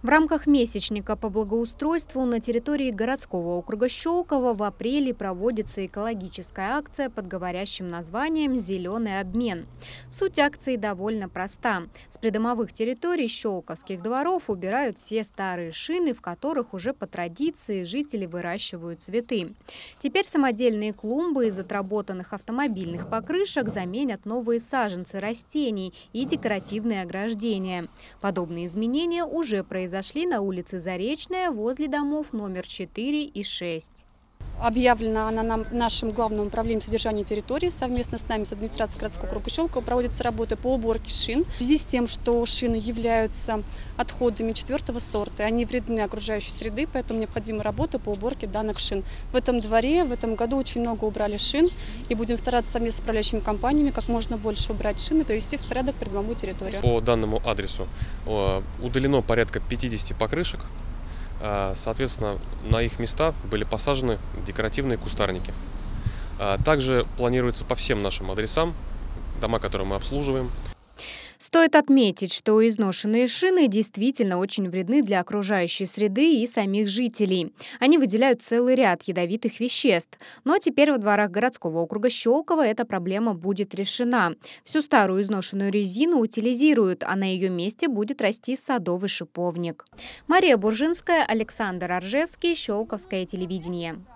В рамках месячника по благоустройству на территории городского округа Щелково в апреле проводится экологическая акция под говорящим названием «Зеленый обмен». Суть акции довольно проста. С придомовых территорий щелковских дворов убирают все старые шины, в которых уже по традиции жители выращивают цветы. Теперь самодельные клумбы из отработанных автомобильных покрышек заменят новые саженцы растений и декоративные ограждения. Подобные изменения уже произошли на улице Заречная возле домов номер 4 и 6. Объявлена она нашим главным управлением содержания территории. Совместно с нами, с администрацией городского округа Щелково, проводятся работы по уборке шин. В связи с тем, что шины являются отходами 4-го сорта, они вредны окружающей среды, поэтому необходима работа по уборке данных шин. В этом дворе в этом году очень много убрали шин, и будем стараться совместно с управляющими компаниями как можно больше убрать шины и привести в порядок придомовую территорию. По данному адресу удалено порядка 50 покрышек. Соответственно, на их места были посажены декоративные кустарники. Также планируется по всем нашим адресам, дома, которые мы обслуживаем. Стоит отметить, что изношенные шины действительно очень вредны для окружающей среды и самих жителей. Они выделяют целый ряд ядовитых веществ. Но теперь во дворах городского округа Щелково эта проблема будет решена. Всю старую изношенную резину утилизируют, а на ее месте будет расти садовый шиповник. Мария Буржинская, Александр Оржевский, Щелковское телевидение.